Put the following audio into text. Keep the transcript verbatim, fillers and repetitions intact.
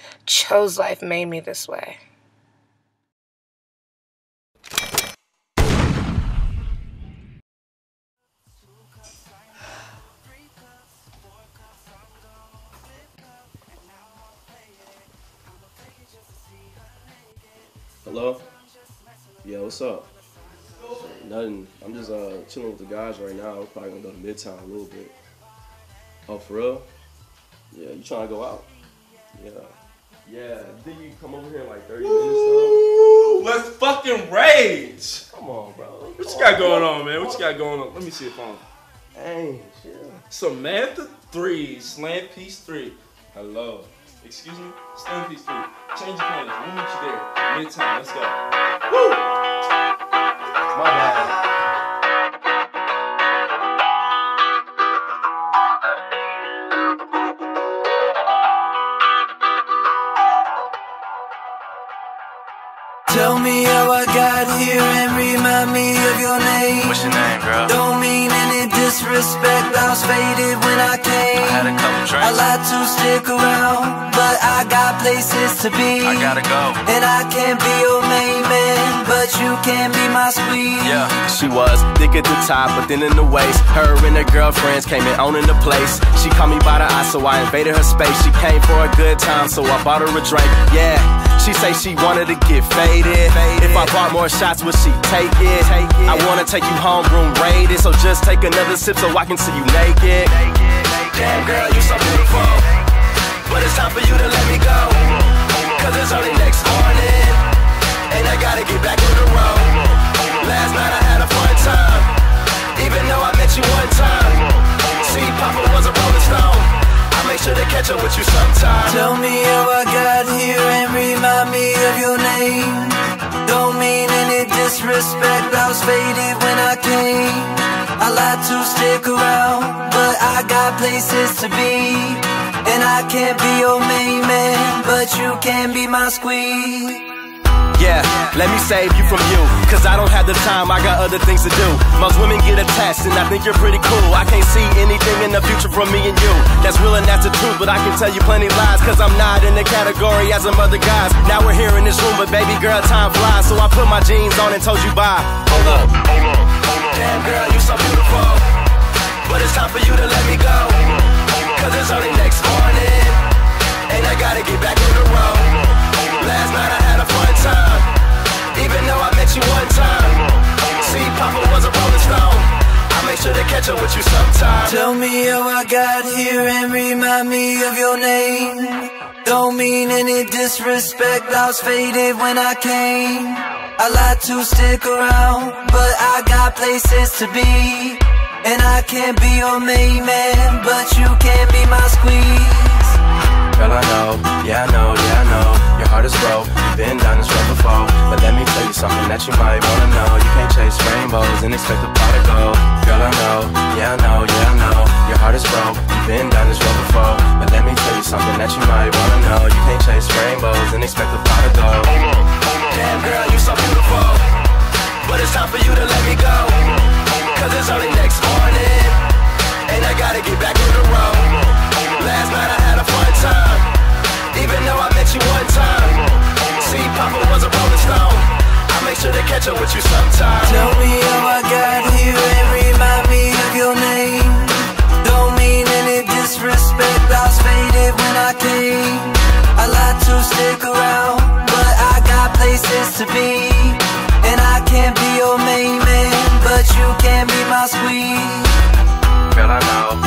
Chose life made me this way. Hello? Yeah, what's up? Nothing. I'm just uh chilling with the guys right now. We're probably gonna go to Midtown a little bit. Oh, for real? Yeah, you trying to go out? Yeah. Yeah, think you can come over here in like thirty minutes though? Let's fucking rage! Come on, bro. What you got going on, man? What you got going on? Let me see your phone. Dang, chill. Samantha three, Slant Piece three. Hello. Excuse me? Slant Piece three. Change your plans. We'll meet you there. Midtown. Let's go. Woo! My bad. Tell me how I got here and remind me of your name. What's your name, girl? Don't mean any disrespect, I was faded when I came. I had a couple drinks. I like to stick around, but I got places to be. I gotta go. And I can't be your main man, but you can be my squeeze. Yeah. She was thick at the top, but then in the waist, her and her girlfriends came in owning the place. She caught me by the eye, so I invaded her space. She came for a good time, so I bought her a drink. Yeah, she say she wanted to get faded. If I bought more shots, would she take it? I wanna take you home, room raided, so just take another sip so I can see you naked. Damn girl, you so beautiful, but it's time for you to let me go, cause it's only next morning, and I gotta get back on the road. Last night I had a fun time, even though I met you one time. See, Papa was a rolling stone, I'll make sure to catch up with you sometime. Tell me how I got here and remind me of your name. Don't mean any disrespect, I was faded when I came. I like to stick around, but I got places to be. And I can't be your main man, but you can be my squeeze. Yeah, let me save you from you, cause I don't have the time, I got other things to do. Most women get attached and I think you're pretty cool. I can't see anything in the future from me and you. That's real and that's the truth, but I can tell you plenty lies, cause I'm not in the category as some other guys. Now we're here in this room, but baby girl, time flies, so I put my jeans on and told you bye. Hold up, hold up, hold up. Damn girl, you so beautiful, but it's time for you to let me go, cause it's only next morning, and I gotta get back on the road. Last night I had a fun time, even though I met you one time. See, Papa was a rolling stone, I'll make sure to catch up with you sometime. Tell me how I got here and remind me of your name. Don't mean any disrespect, I was faded when I came. I like to stick around, but I got places to be. And I can't be your main man, but you can be my squeeze. Girl, I know, yeah I know, yeah I know, your heart is broke, you've been down this road before. But let me tell you something that you might wanna know. You can't chase rainbows and expect the pot to go. Girl, I know, yeah I know, yeah I know, your heart is broke, you've been down this road before. But let me tell you something that you might wanna know. You can't chase rainbows and expect the pot to go. Damn girl, you so beautiful, but it's time for you to let me go, cause it's only next morning, and I gotta get back on the road. Last night I had a fun time, even though I met you one time. See, Papa was a rolling stone, I'll make sure to catch up with you sometime. Tell me how I got here and remind me of your name. Don't mean any disrespect, I was faded when I came. I like to stick around, but I got places to be. And I can't be your main man, but you can be my squeeze. Girl, I know,